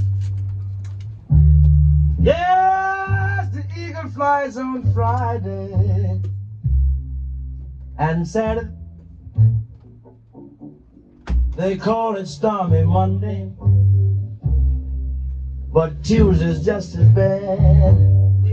Yes, the eagle flies on Friday and Saturday. They call it stormy Monday, but Tuesday's just as bad.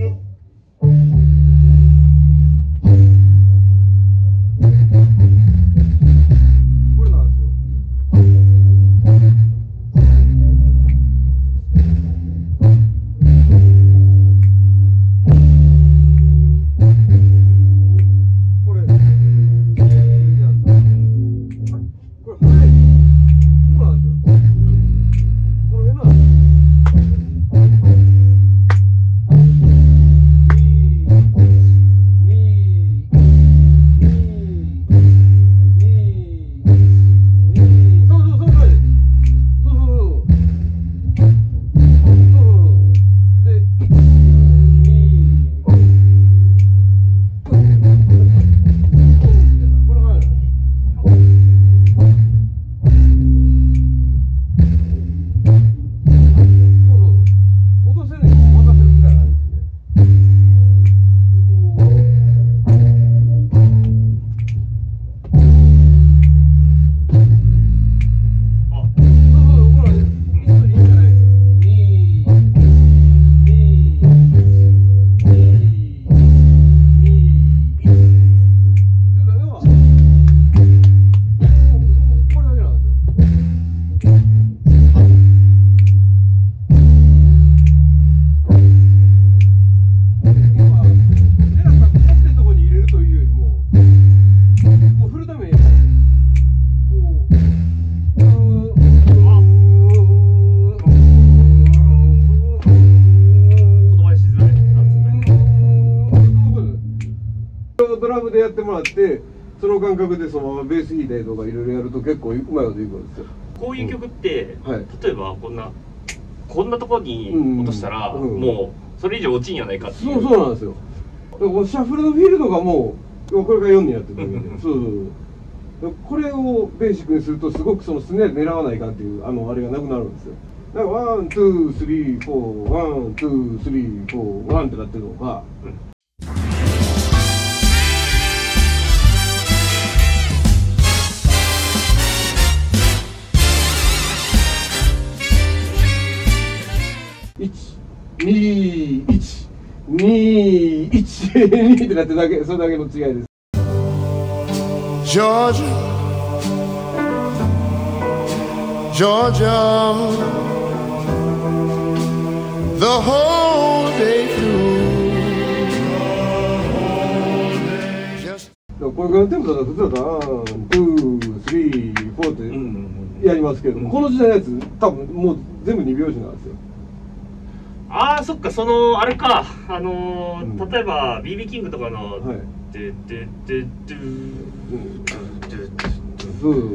ドラムでやってもらって、その感覚でそのままベース弾いたりとかいろいろやると結構うまいこといくんですよ。 こういう曲って、 はい、 例えばこんなところに落としたら、もうそれ以上落ちんやないかっていう。 そうなんですよ。シャッフルのフィールドがもうこれが4になってるだけでそうこれをベーシックにするとすごくそのスネア狙わないかんっていうあれがなくなるんですよ。だからワン、ツー、スリー、フォー、ワン、ツー、スリー、フォー、ワンってなってるのが、1、2、1、2、1、2ってなってるだけ、それだけの違いです。 Georgia, Georgia, the whole day through. これぐらいのテンポだと普通だったら1、2、3、4ってやりますけど、この時代のやつ多分もう全部2拍子なんですよ。 ああ、そっか、あれか、例えば BB キングとかの、はい、ドゥドゥドゥドゥドゥドゥ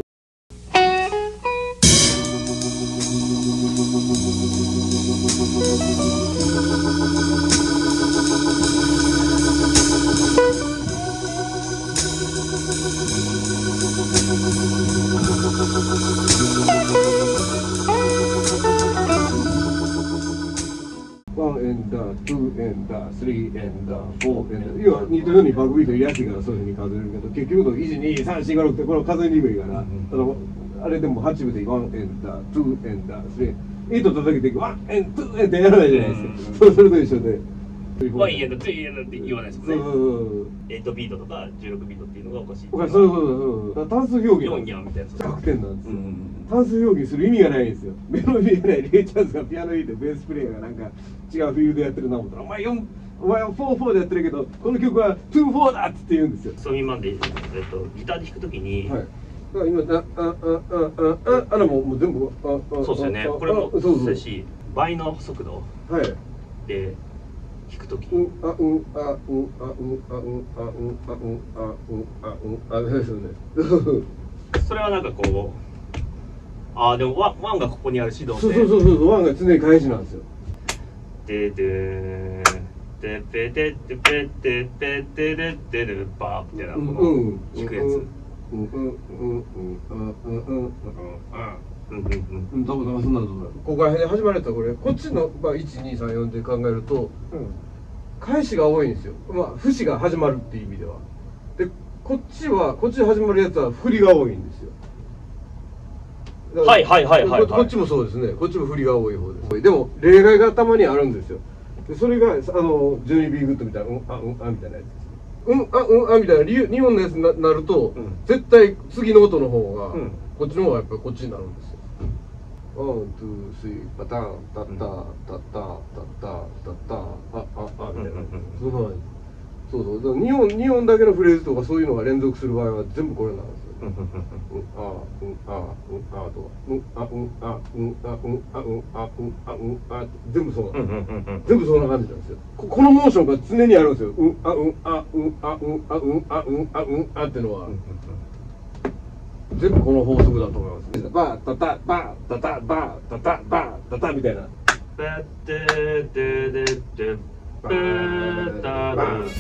1エンダー、2エンダー、3エンダー、4エンダー。要は似たようにバックビート入れやすいからそういうふうに数えるけど、結局の1、2、3、4、5、6ってこれ数えにくいから、あれでも8部で1エンダー、2エンダー、3、8叩けて1エン、2エンってやらないじゃないですか。それと一緒で。 1エンダー、2エンダーって言わないですもんね。8ビートとか16ビートっていうのがおかしい。 そう単数表現。 4やんみたいな。 100点なんですよ。単数表現する意味がないんですよ。メロディーがないレイチャンスがピアノ弾いてベースプレイヤーがなんか違うフィールドやってるな思ったら、お前は4-4でやってるけどこの曲は2-4だって言うんですよ。 ソミマンでギターで弾くときに、 はい、だから今あれも全部そうですよね。これもそうですし、倍の速度で弾くとき、 ですよね。 それはなんかこう。でもワンがここにある指導で、そうワンが常に返しなんですよ。 でででペテテペテペテレテレパーみたいなこの弾くやつ。 多分そんなのここら辺で始まるやつはこれこっちの、まあ、1234で考えると、返しが多いんですよ。まあ節が始まるっていう意味では。でこっちで始まるやつは振りが多いんですよ。 はいはいはいはい、 こっちもそうですね。こっちも振りが多い方です。でも例外がたまにあるんですよ。でそれが12B グッドみたいなみたいなやつです。みたいな2音のやつになると、絶対次の音の方が、こっちの方がやっぱりこっちになるんですよ。ワン、ツー、スリー、パターン、タッター、タッター、タッター、タッター、みたいな。そう。だから2音だけのフレーズとかそういうのが連続する場合は全部これなんですよ。とか。全部そうなんですよ。このモーションが常にあるんですよ。ってのは。全部この法則だと思います。バータタバータタバータタバータタみたいな。バッテデデデバータバー。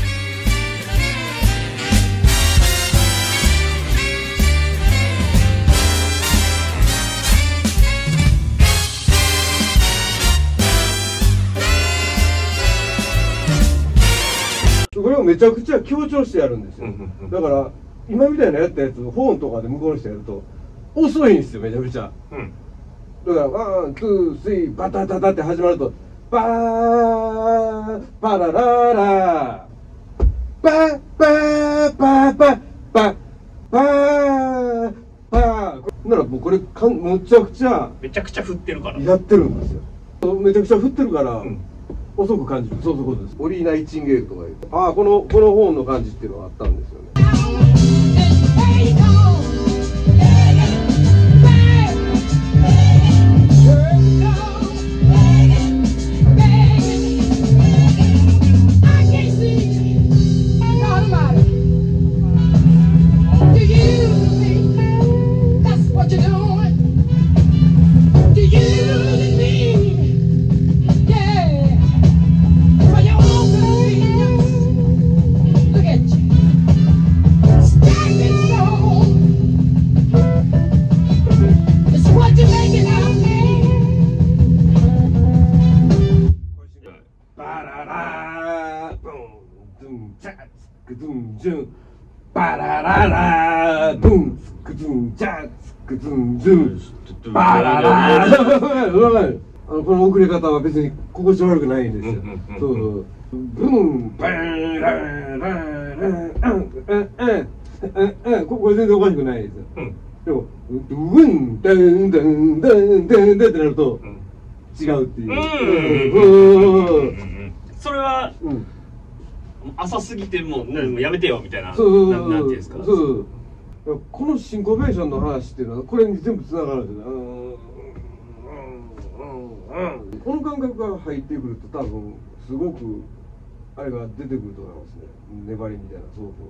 これをめちゃくちゃ強調してやるんですよ。だから今みたいなやったやつホーンとかで向こうの人やると遅いんですよ、めちゃくちゃ。だからワン、ツー、スリー、バタタタって始まるとバーパラララバーバーバーバーバーバーバーならもうこれむちゃくちゃ振ってるからやってるんですよ。めちゃくちゃ振ってるから、遅く感じる。そういうことです。オリー・ナイチンゲールとか言うとこのホーンの感じっていうのがあったんですよね。バラララドゥンツクドゥンチャツクドゥンズンバラララこの遅れ方は別に心地悪くないんですよ。そうブンバラララこれ全然おかしくないですよ。でもドゥンダンダンダンダンダンってなると違うっていう。 それは浅すぎてもうやめてよみたいな。なんていうんですか。 このシンコペーションの話っていうのはこれに全部つながるんですよ。この感覚が入ってくると多分すごくあれが出てくると思いますね。粘りみたいな。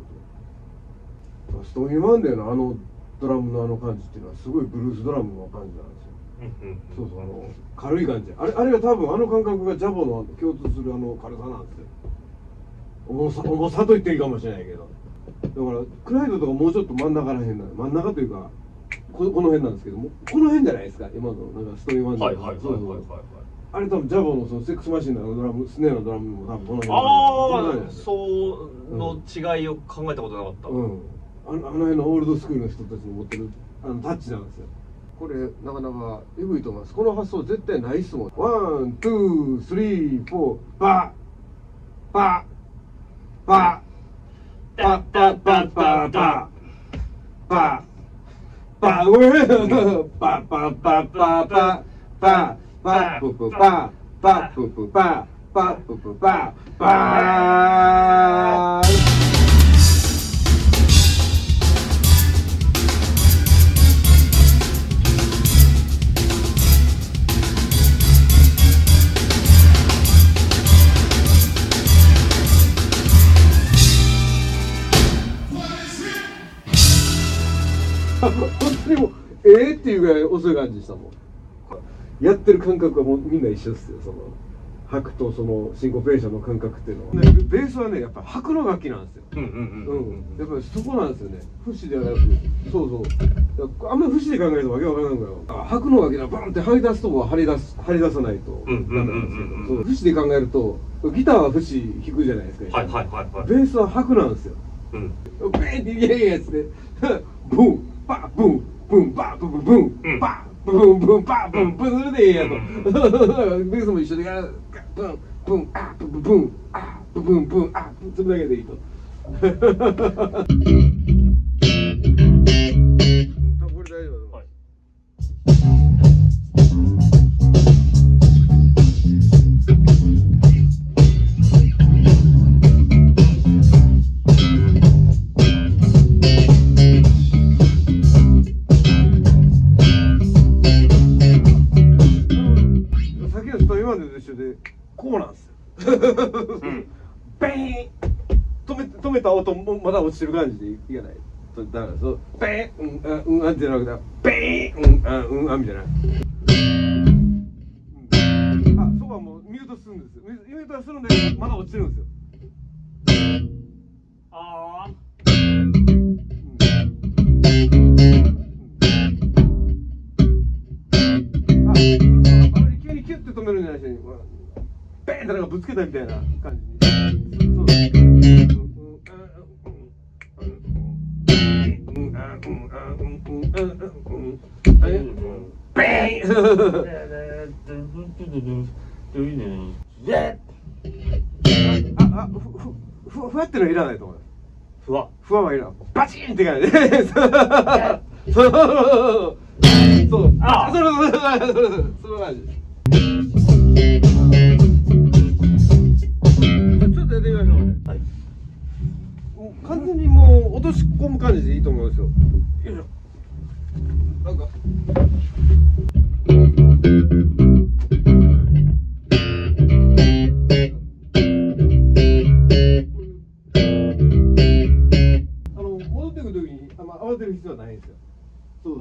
ストーミーマンデーのドラムの感じっていうのはすごいブルースドラムの感じなんですよ。軽い感じ。あれが多分感覚がジャボの共通する軽さなんですよ。重さと言っていいかもしれないけど、だからクライドとかもうちょっと真ん中らへんな、真ん中というかこの辺なんですけども、この辺じゃないですか今のなんかストーリーマンデー。あれ多分ジャボのそのセックスマシンのドラム、スネアのドラムも多分この辺。 その違いを考えたことなかった。 あの辺のオールドスクールの人たちの持ってるタッチなんですよ。これなかなかエグいと思います。この発想絶対ないっすもん。ワン、ツー、スリー、フォー、バーバーパパパパパパパパごめんパパパパパパパププパパププパパププパパ本当にもうっていうぐらい遅い感じでしたもん。やってる感覚はもうみんな一緒ですよ。 拍とそのシンコペーションの感覚っていうのは、ね、ベースはねやっぱ拍の楽器なんですよ。やっぱりそこなんですよね。節ではなく、そうあんまり節で考えるとわけわからないから、拍の楽器はバンって張り出すとこは張り出さないとダメなんですけど、節で考えるとギターは節弾くじゃないですか。ベースは拍なんですよ。ベーっていやいややつでブンパブンブンパブンブンパブンブンパブンブンそれでええやと。ベースも一緒でブンブンあブンブンあブンブンあそれだけでいいと。これ大丈夫。はい。さっきのと今までと一緒でこうなんですよ。ベーン止めた音もまだ落ちてる感じでいかないとだからそうベーンってじゃなくてベーンみたいな。そこはもうミュートするんですよ。ミュートはするんだけどまだ落ちてるんですよ。あまり急にキュッて止めるんじゃないし、ベーンってなんかぶつけたみたいな感じに。ふわってのはいらないと思う。ふわはいらん。バチンって感じで。そう。その感じ。ちょっとやってみましょう。はい。完全にもう落とし込む感じでいいと思うんですよ。よいしょ。なんか。戻ってくるときに慌てる必要はないんですよ。そう。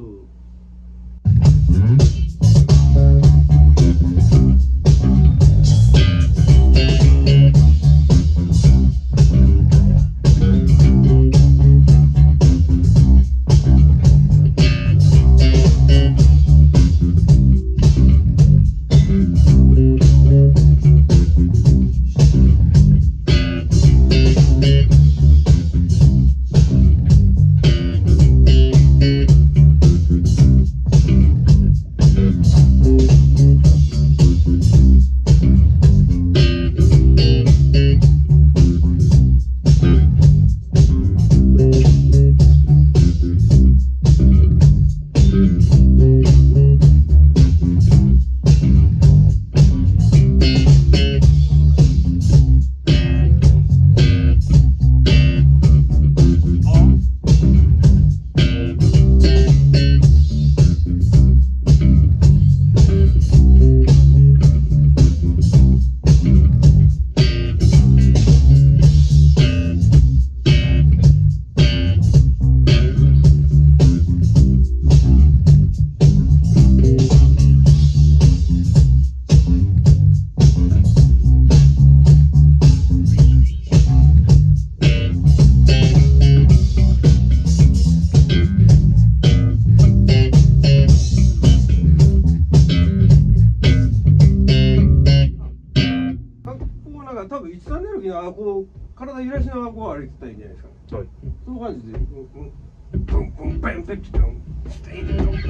多分13年の時にこう体揺らしながらこう歩いてたらいいんじゃないですかね。はい。その感じで、ブンブンベンペピトンステイトン。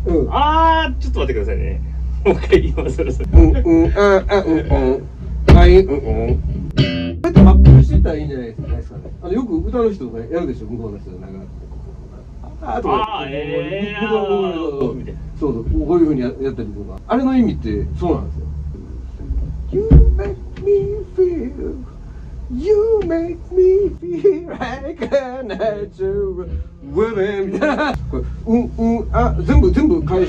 あー、ちょっと待ってくださいね。もう一回言います。 こうやってマップしてたらいいんじゃないですかね。よく歌の人とかやるでしょ、向こうの人なんか。そうそう、こういうふうにやったりとか。あれの意味ってそうなんですよ。You make me feel, you make me feel like a natural woman みたいな。これ全部返し、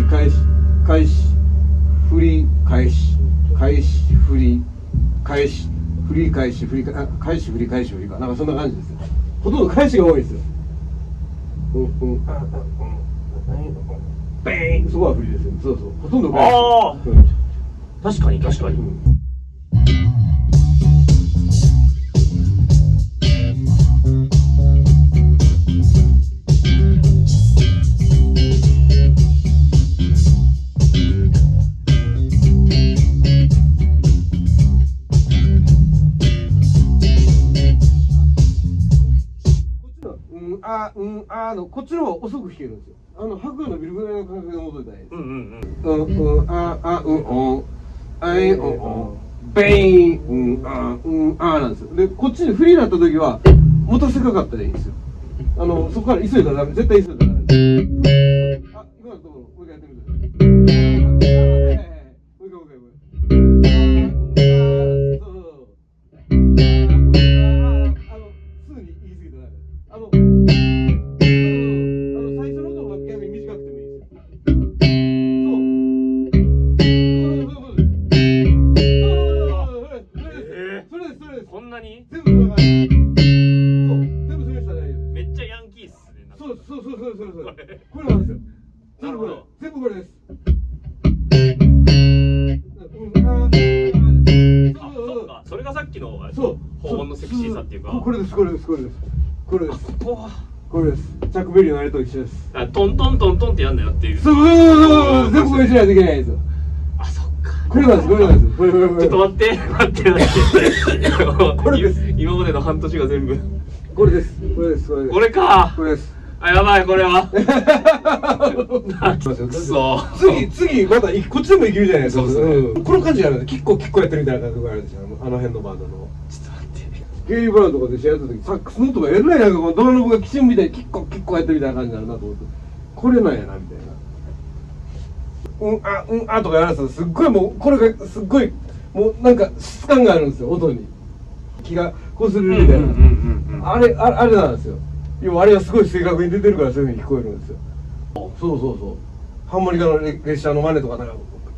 振り返し、振り返し、振り返し、振り返し、なんかそんな感じですよ。ほとんど返しが多いですよ。ベーン、そこは振りですよ。そうそう、ほとんど返し。 ああ、確かに。 こっちの方が遅く弾けるんですよ。拍が伸びるぐらいの感覚で戻りたいです。ベーン、なんですよ。で、こっちでフリーになった時は、持たせかかったらいいんですよ。そこから急いだらダメ、絶対急いだらダメ。今のところ、もう一回やってみてください。もう一回。すぐに言い過ぎたらダメ。最初の音が逆に短くてもいいですよ。それです。 こんなに全部それが全部それしたらいいです。 めっちゃヤンキーっすね。 そう。これなんですよ。 なるほど。 全部これです。 そっか。それがさっきのそう高音のセクシーさっていうか。 これです。これです。チャックベリーのあれと一緒です。 トントンってやんだよっていう。 そう全部これしないといけないんですよ。 あ、そっか。 これなんです。これ。 ちょっと待って。これです。今までの半年が全部。 これです。 これか。 これです。 あ、やばい、これは。くそ。 次またこっちでもいけるじゃないですか。この感じあるんで、キッコやってるみたいな感覚があるんですよ。あの辺のバンドの。 ちょっと待って。 ゲイリー・ブラウンとかで試合やった時、サックスの音がえらいなんかこのドアノブがきちんみたいにキッコやってるみたいな感じになるなと思って、これなんやなみたいな。とかやられたらすっごいもうこれがすっごいもうなんか質感があるんですよ、音に。気がこうするみたいな。あれなんですよ。要はあれがすごい正確に出てるからそういうふうに聞こえるんですよ。そう。ハーモニカの列車の真似とかなんか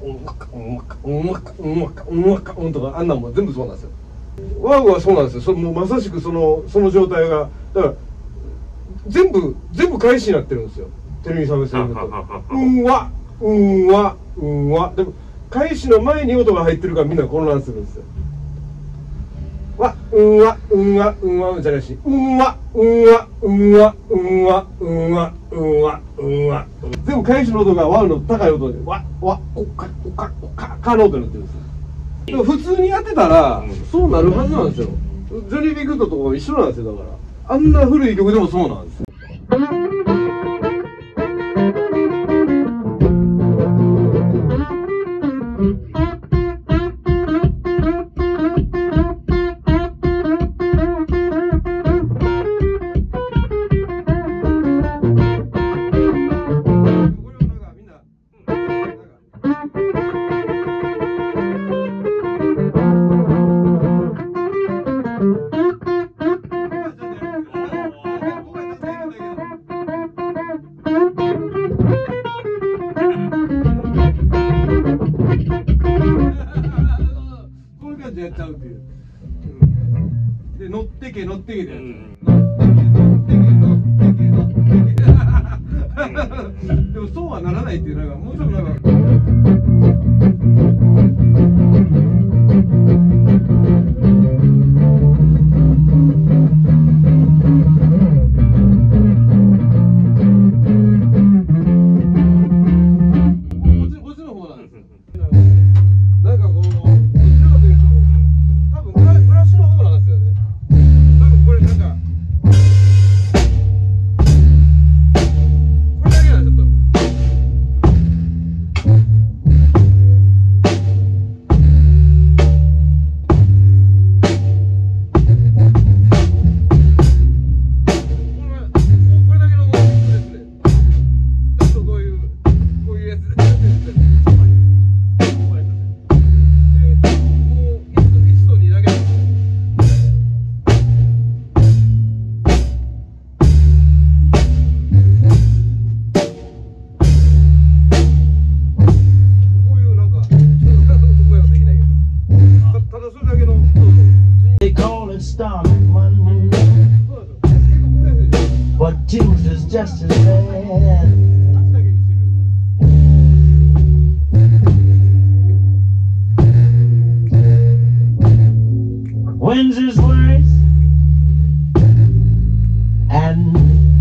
とかあんなんも全部そうなんですよ。ワウはそうなんですよ。もうまさしくその状態がだから全部返しになってるんですよ。テレビサービスで言うとでも返しの前に音が入ってるからみんな混乱するんですよ。じゃないし全部返しの音がワウの高い音でおかの音になってるんですよ。でも普通にやってたらそうなるはずなんですよ。ジョニー・ビッグトとかも一緒なんですよ。だからあんな古い曲でもそうなんですよ。やっちゃうっていう。で乗ってけでやっちゃう。でもそうはならないっていうなんかもうちょっとなんか。 When's his words and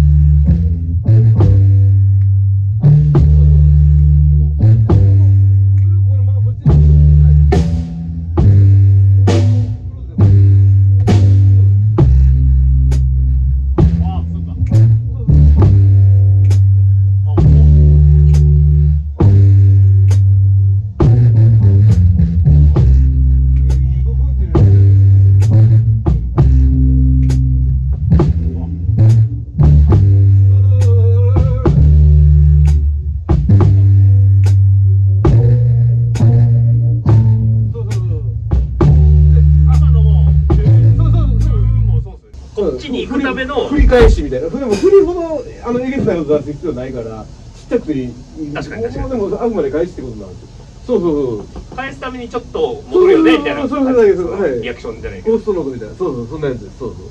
こっちに行くための繰り返しみたいな。でも振りほどえげつないこと出す必要ないから、ちっちゃくていい。 確かに確かに。 でもあくまで返しってことなんですよ。そうそうそう。 返すためにちょっと戻るよねみたいな。 そうだけど、はい。 リアクションじゃないけど。 ゴーストノークみたいな。そうそう、そんなやつです。そうそう。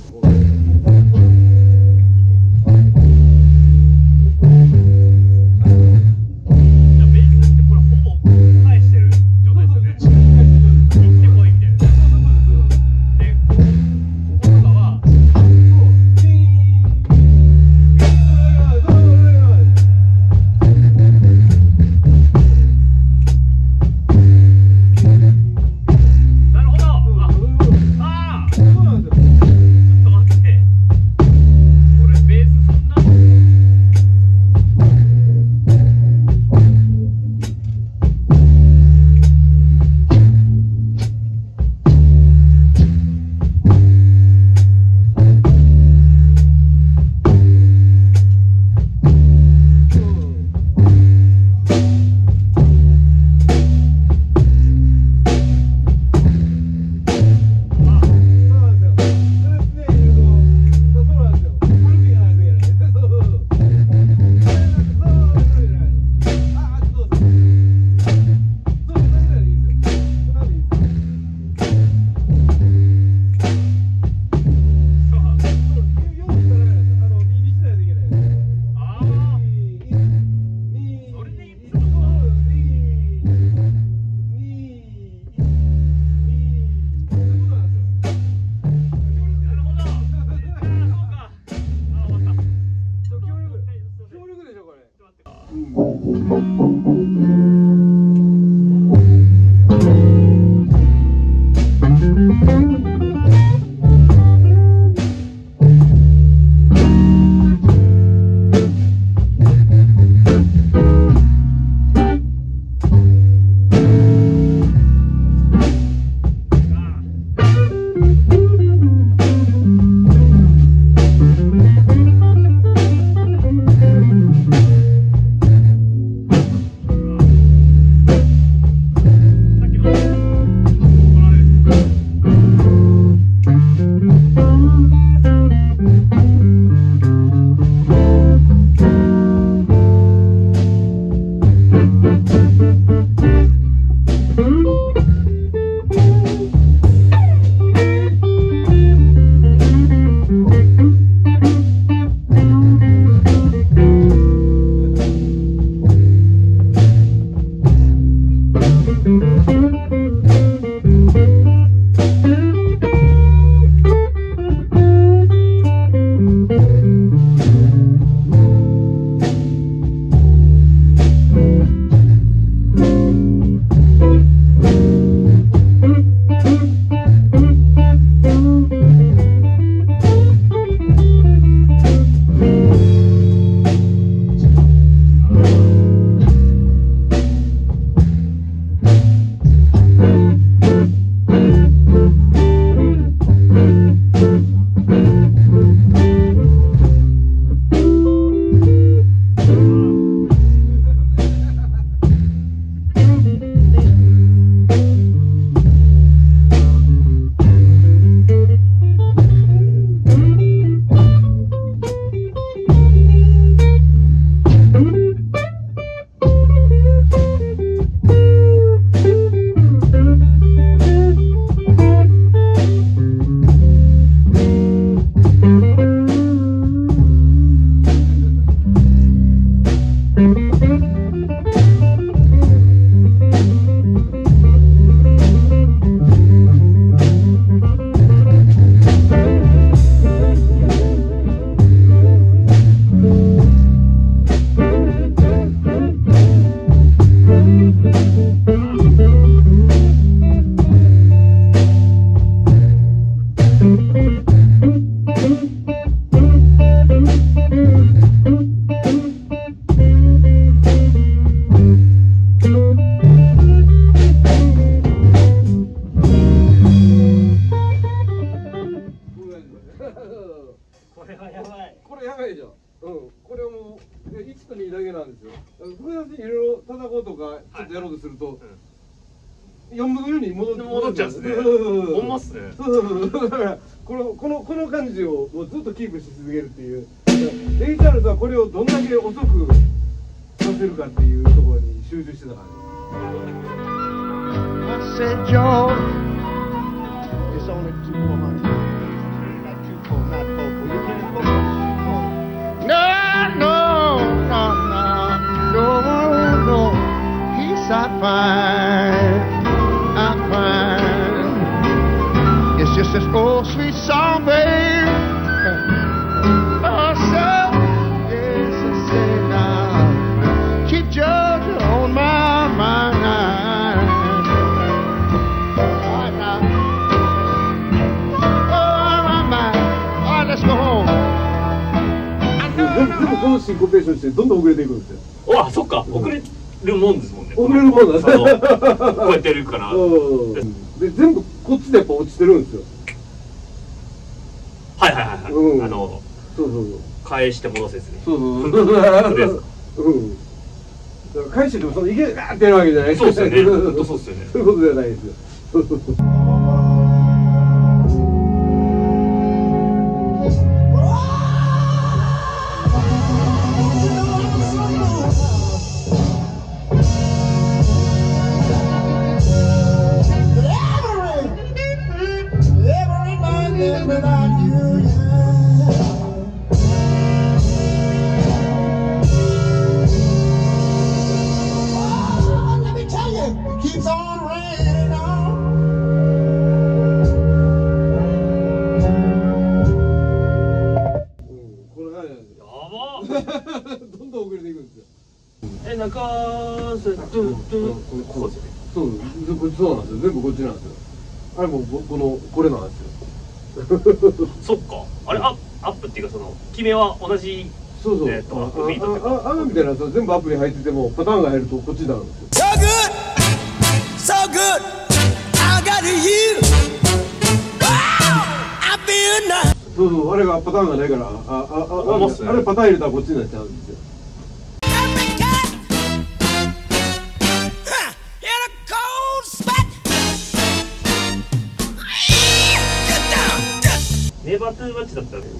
これはやばい。 これやばいでしょ。これはもう1と2だけなんですよ。複雑にいろいろ叩こうとかちょっとやろうとすると、4分の4に戻っちゃうんですね。ほんまっすね。 だからこの感じをもうずっとキープし続けるっていう。レイ・チャールズはこれをどんだけ遅くさせるかっていうところに集中してたからね。 I said, George, it's only 2 for money. Not 2 for, not 4 for. You can't afford 4. No. He's not fine. I'm fine. It's just this old sweet song, babe. Oh, so, yes, I say now. Keep Georgia on my mind. Let's go home. 全部このシンコペーションしてどんどん遅れていくんですよ。 あ、そっか、遅れるもんですもんね。 遅れるもんなんですよ。 こうやってやるから。 で全部こっちでやっぱ落ちてるんですよ。 はい。 そう返して戻せですね。 そう。だから返しててもそのいけガーってやるわけじゃないですよ。 そうですよね。本当そうですよね。 そういうことじゃないですよ。 Keeps on raining on. これなんですよ。 やば。 どんどん遅れていくんですよ。 中瀬そうなんですよ。全部こっちなんですよ。あれもこれなんですよ。 そっか。あれアップっていうかその決めは同じ。 そう。 ビートってか。 みたいなやつは全部アプリ入っててもパターンが入るとこっちになるんですよ。 So good, I got you. I feel nice. そうあれがパターンがないからあれパターン入れたらこっちになっちゃうんですよ。 ネバートゥーマッチだったら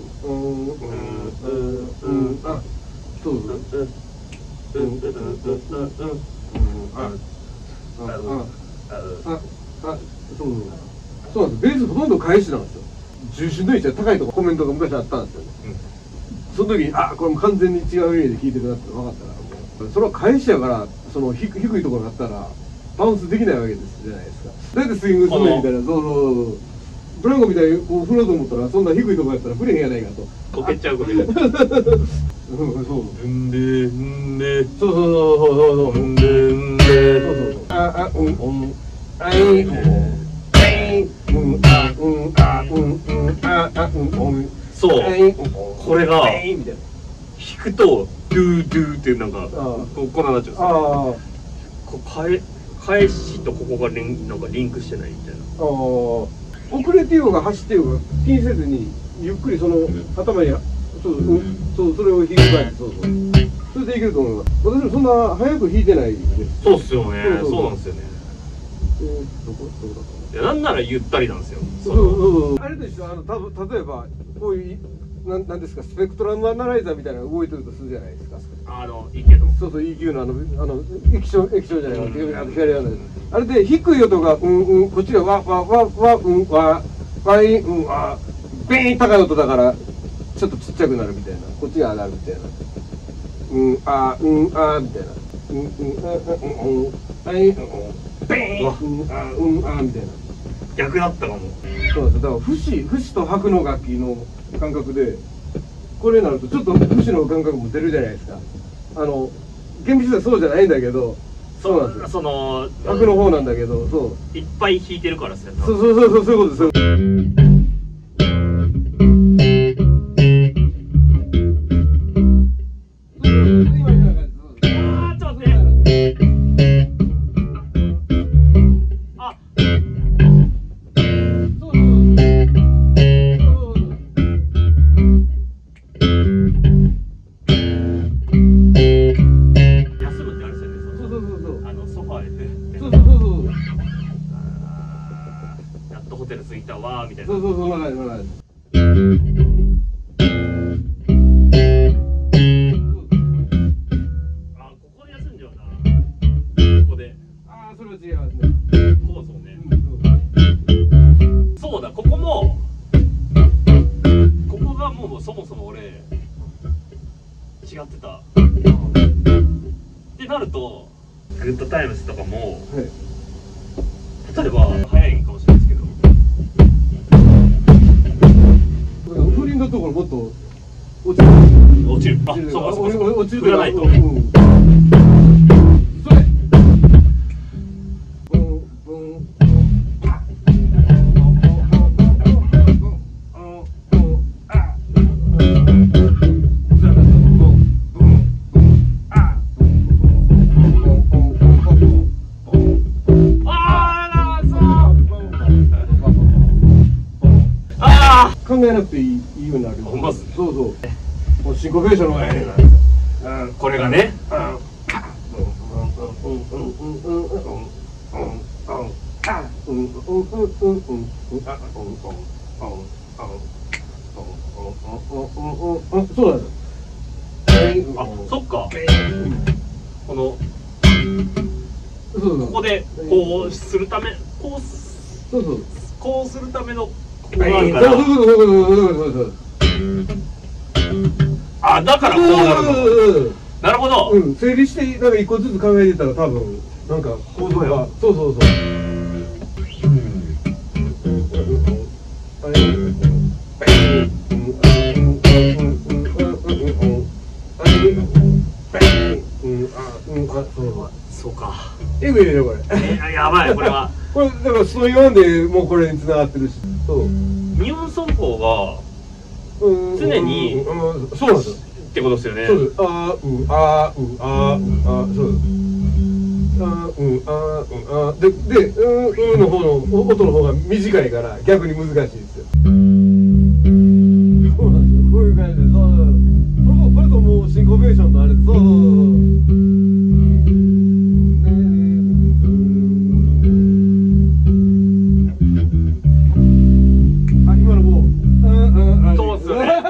そうなんです。ベースほとんど返しなんですよ。重心の位置が高いとかコメントが昔あったんですよね。その時にこれも完全に違う意味で弾いてくださって分かったらそれは返しやからその低いところがあったらバウンスできないわけですじゃないですか。だいたいスイングするねみたいなそうブランコみたいにこう振ろうと思ったらそんな低いところやったら振れへんやないかと。 こけちゃう。そう。 そう。 そう。これが弾くとドゥーってなんかこんなになっちゃうんですよ。返しとここがなんかリンクしてないみたいな。 遅れてようが走ってようが気にせずにゆっくりその頭にそうそれを弾く感じそれでいけると思います。私もそんな早く弾いてないです。 そうっすよね。そうなんですよね。 どこだったの？ いやなんならゆったりなんですよ。 あれと一緒例えばこういうなんですかスペクトラムアナライザーみたいなのが動いてるとするじゃないですか。 EQ の。 そう EQ の液晶じゃないわ光あれで低い音がこっちがわイビーン高い音だからちょっとちっちゃくなるみたいなこっちが上がるみたいなあうんあみたいなみたいな逆だったかも。 そうなんですよ。だから節と拍の楽器の感覚でこれになるとちょっと節の感覚も出るじゃないですか。厳密にはそうじゃないんだけど、そうなんですよ。 その拍の方なんだけど、そういっぱい弾いてるからですね。 そういうことです。 ホテル着いたわみたいな。 そう、そんな感じ。 あ、ここで休んじゃうな。ここで。 ああ、それは違いますね。 こうそうね。そうだ、ここがもうそもそも俺違ってた。ってなると、グッドタイムズとかも、例えば早いかもしれないですけど。 風鈴のところもっと落ちる。 あ、そうか。 落ちる。 振らないと。 それ。考えなくていいようになる。 ほんまっすね。 そう。もうシンコペーションの方がええねん。 これがね。 そうなんです。 あ、そっか。このここでこうするため、こうするためのここがあるから。 そう。 あ、だからこうなるの。なるほど。 整理してなんか一個ずつ考えてたら多分なんか構造がそう。 そうか。 えぐいねこれ。 やばいこれは。 これだからそう言わんでもうこれに繋がってるし。そう。 二音奏法が常にそうなんですよ。 ってことですよね。 そうです。そうです。での方の音の方が短いから逆に難しいですよ。そうなんですよ。こういう感じで、これともうシンコペーションのあれで、あ、今のもう、 そうですよね。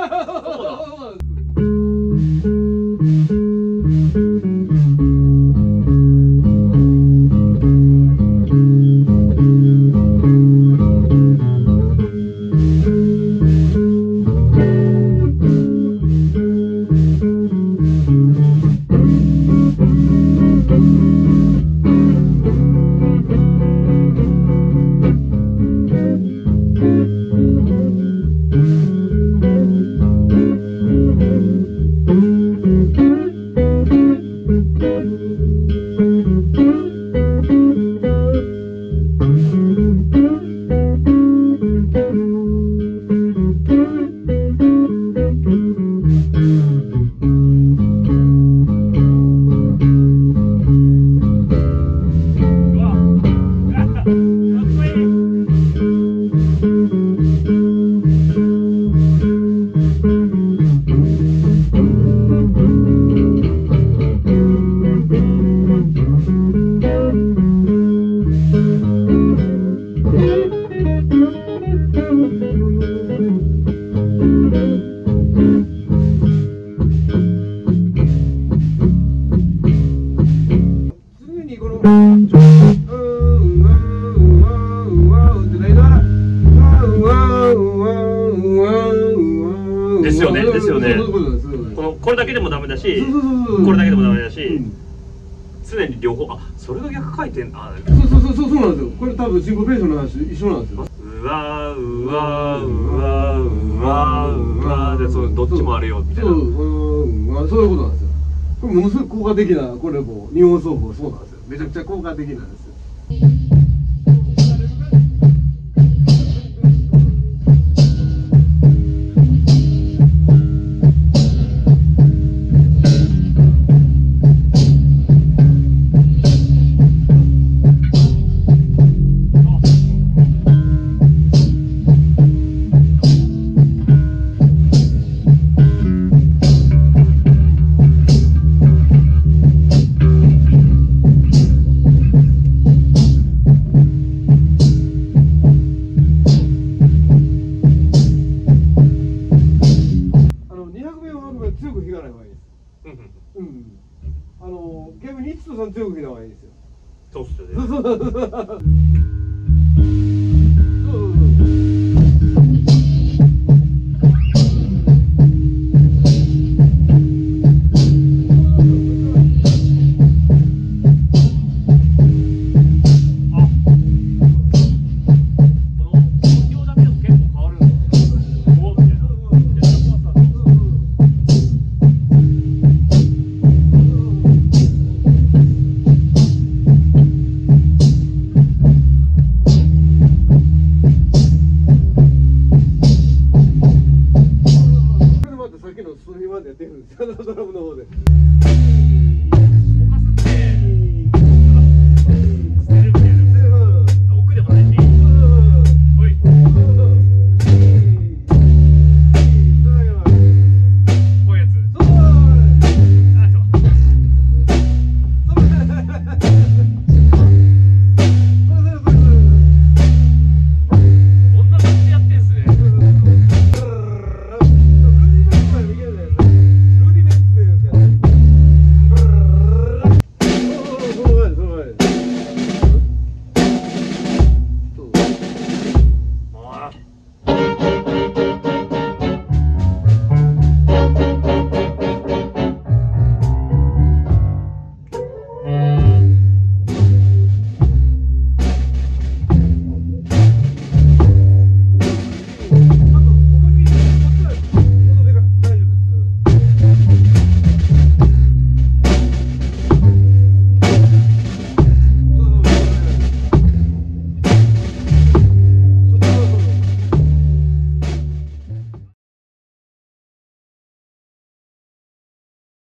ですよね。ここれだけでもダメだし、 そうそうそうそうこれだけでもダメだし、 うん、 常に両方、あ、それが逆回転、あ、 そうなんですよ。これ多分シンコペーションの話一緒なんですよ。 うわうわうわうわうわで、そのどっちもあるよみたいな。 そういうことなんですよ。これものすごく効果的な、これも日本奏法そうなんですよ。めちゃくちゃ効果的なんですよ。強く弾かない方がいいです。うん。逆に一斗さん強く弾いた方がいいですよ。 そうっすよね。